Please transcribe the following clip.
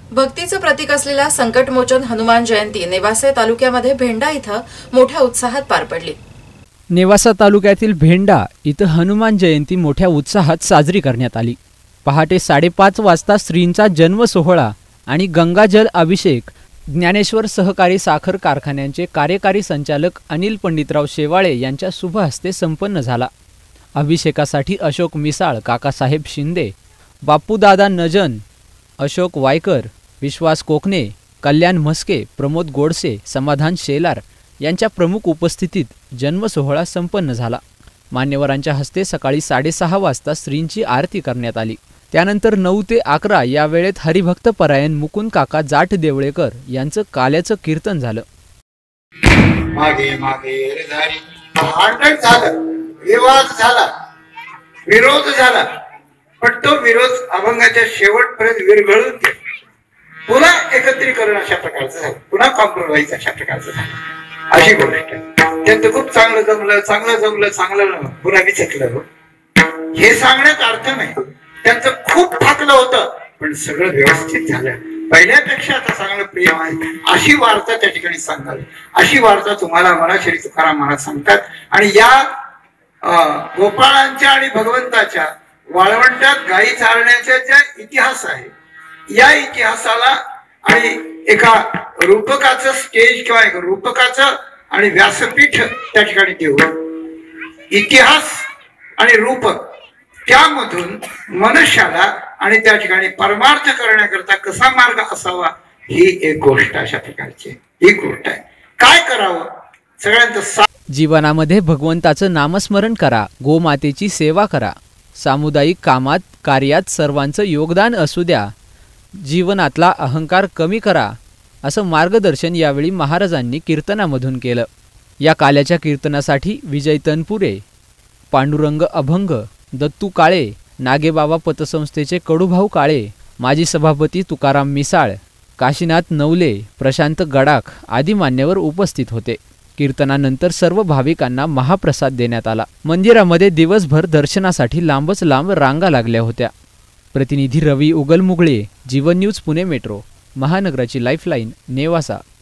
भक्तीचं प्रतीक असलेल्या संकटमोचन हनुमान जयंती नेवासे तालुक्यामध्ये भेंडा इथं मोठ्या उत्साहात पार पडली। नेवासा तालुक्यातील भेंडा इथं हनुमान जयंती मोठ्या उत्साहात साजरी करण्यात आली। पहाटे 5:30 वाजता श्रींचा जन्म सोहळा आणि गंगाजल अभिषेक ज्ञानेश्वर सहकारी साखर कारखान्यांचे कार्यकारी संचालक अनिल पंडितराव शेवाळे यांच्या शुभ हस्ते संपन्न झाला। अभिषेकासाठी अशोक मिसाळ, काकासाहेब शिंदे, बापूदादा नजन, अशोक वायकर, विश्वास कोकणे, कल्याण म्हस्के, प्रमोद गोडसे, समाधान शेलार यांच्या प्रमुख उपस्थितीत जन्म सोहळा संपन्न झाला। मान्यवरांच्या हस्ते सकाळी 6:30 वाजता श्रींची आरती करण्यात आली। त्यानंतर 9 ते 11 या वेळेत हरिभक्त परायण मुकुंद काका जाट देवळेकर यांचं काल्याचं कीर्तन झालं। मागे मागे रेधारी भांडण झालं, विवाद झाला, विरोध झाला, पण तो विरोध अभंगाच्या शेवटपर्यंत विरघळून गेला। पुन्हा एकत्रीकरण अशा प्रकारचं झालं, पुन्हा कॉम्प्रोमाइज अशा प्रकारचं झालं, अशी गोष्ट आहे। त्यांचं खूप चांगलं जमलं, चांगलं पुन्हा विचकलं, हे सांगण्यात अर्थ नाही। त्यांचं खूप थाकलं होतं, पण सगळं व्यवस्थित झालं, पहिल्यापेक्षा आता चांगलं प्रिय आहे, अशी वार्ता त्या ठिकाणी सांगावी। अशी वार्ता तुम्हाला मला श्री तुकाराम महाराज सांगतात। आणि या गोपाळांच्या आणि भगवंताच्या वाळवंटात गायी चारण्याचा ज्या इतिहास आहे, या इतिहासाला आणि एका रूपकाचं स्टेज किंवा एक रूपकाचं आणि व्यासपीठ त्या ठिकाणी देऊन इतिहास आणि रूपक त्यामधून मनुष्याला आणि त्या ठिकाणी परमार्थ करण्याकरता कसा मार्ग असावा, ही एक गोष्ट अशा प्रकारची ही गोष्ट आहे। काय करावं सगळ्यांचं जीवनामध्ये भगवंताचं नामस्मरण करा, गोमातेची सेवा करा, सामुदायिक कामात कार्यात सर्वांचं योगदान असू द्या, जीवनातला अहंकार कमी करा, असं मार्गदर्शन यावेळी महाराजांनी कीर्तनामधून केलं। या काल्याच्या कीर्तनासाठी विजय तनपुरे, पांडुरंग अभंग, दत्तू काळे, नागेबाबा पतसंस्थेचे कडूभाऊ काळे, माजी सभापती तुकाराम मिसाळ, काशीनाथ नवले, प्रशांत गडाख आदी मान्यवर उपस्थित होते। कीर्तनानंतर सर्व भाविकांना महाप्रसाद देण्यात आला। मंदिरामध्ये दिवसभर दर्शनासाठी लांबच लांब रांगा लागल्या होत्या। प्रतिनिधी रवी उगलमुगळे, जीवन न्यूज पुणे मेट्रो, महानगराची लाईफलाईन, नेवासा।